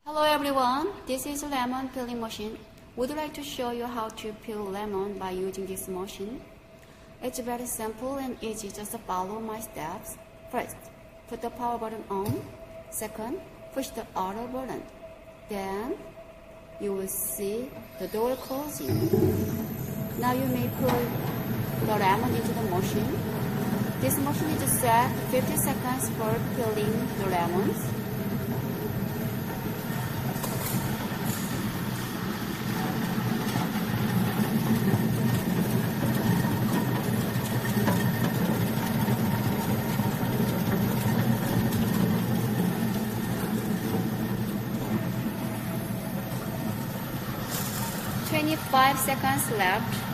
Hello everyone, this is lemon peeling machine. Would like to show you how to peel lemon by using this machine. It's very simple and easy, just follow my steps. First, put the power button on. Second, push the auto button. Then, you will see the door closing. Now you may put the lemon into the machine. This machine is set 50 seconds for peeling the lemons. "25 seconds left.